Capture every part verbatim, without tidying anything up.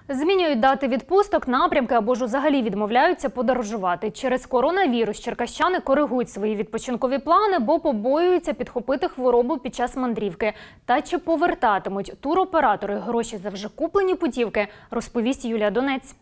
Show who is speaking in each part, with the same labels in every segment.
Speaker 1: Змінюють дати відпусток, напрямки або ж взагалі відмовляються подорожувати. Через коронавірус черкащани коригують свої відпочинкові плани, бо побоюються підхопити хворобу під час мандрівки. Та чи повертатимуть туроператори гроші за вже куплені путівки, розповість Юлія Донець.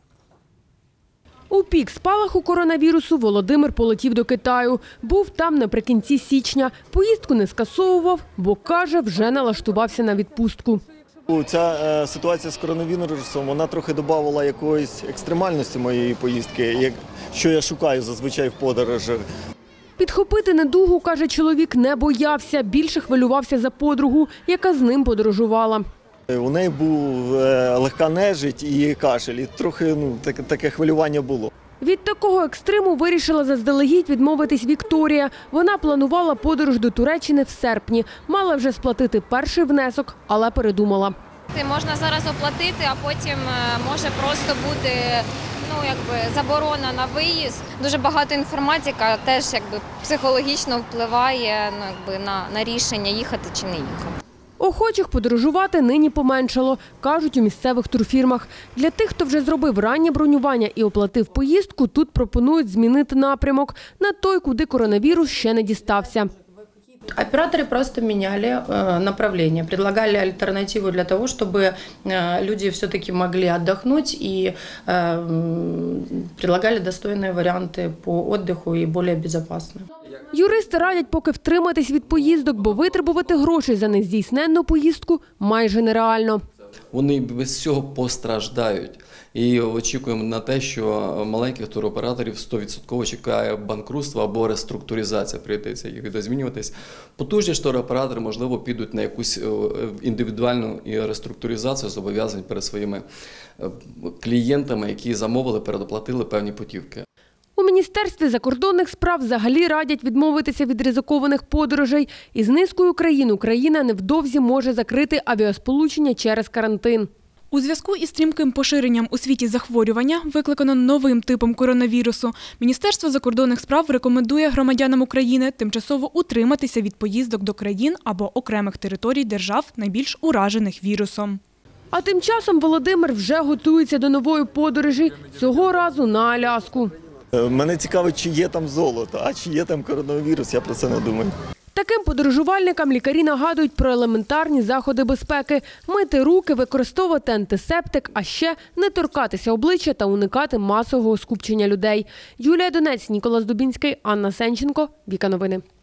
Speaker 2: У пік спалаху коронавірусу Володимир полетів до Китаю. Був там наприкінці січня. Поїздку не скасовував, бо, каже, вже налаштувався на відпустку.
Speaker 3: Ця е, ситуація з коронавірусом, вона трохи додавала якоїсь екстремальності моєї поїздки, що я шукаю зазвичай в подорожах.
Speaker 2: Підхопити недугу, каже чоловік, не боявся. Більше хвилювався за подругу, яка з ним подорожувала.
Speaker 3: У неї був е, легка нежить і кашель, і трохи ну, таке, таке хвилювання було.
Speaker 2: Від такого екстриму вирішила заздалегідь відмовитись Вікторія. Вона планувала подорож до Туреччини в серпні. Мала вже сплатити перший внесок, але передумала.
Speaker 4: Можна зараз оплатити, а потім може просто бути ну, якби, заборона на виїзд. Дуже багато інформації, яка теж якби, психологічно впливає ну, якби, на, на рішення, їхати чи не їхати.
Speaker 2: Охочих подорожувати нині поменшало, кажуть у місцевих турфірмах. Для тих, хто вже зробив раннє бронювання і оплатив поїздку, тут пропонують змінити напрямок на той, куди коронавірус ще не дістався.
Speaker 5: Операторы просто меняли направление, предлагали альтернативу для того, чтобы люди все-таки могли отдохнуть и предлагали достойные варианты по отдыху и более безопасные.
Speaker 2: Юристи радять поки втриматись від поїздок, бо витребувати грошей за нездійсненну поїздку майже нереально.
Speaker 6: Вони без цього постраждають. І очікуємо на те, що маленьких туроператорів сто відсотків чекає банкрутство або реструктуризація, прийдеться їх видозмінюватись. Потужні ж туроператори, можливо, підуть на якусь індивідуальну реструктуризацію зобов'язань перед своїми клієнтами, які замовили, передоплатили певні путівки.
Speaker 2: У Міністерстві закордонних справ взагалі радять відмовитися від ризикованих подорожей. Із низкою країн Україна невдовзі може закрити авіасполучення через карантин.
Speaker 7: У зв'язку із стрімким поширенням у світі захворювання, викликано новим типом коронавірусу, Міністерство закордонних справ рекомендує громадянам України тимчасово утриматися від поїздок до країн або окремих територій держав, найбільш уражених вірусом.
Speaker 2: А тим часом Володимир вже готується до нової подорожі, цього разу на Аляску.
Speaker 3: Мене цікавить, чи є там золото, а чи є там коронавірус, я про це не думаю.
Speaker 2: Таким подорожувальникам лікарі нагадують про елементарні заходи безпеки – мити руки, використовувати антисептик, а ще не торкатися обличчя та уникати масового скупчення людей. Юлія Донець, Ніколас Дубінський, Анна Сенченко, Віка Новини.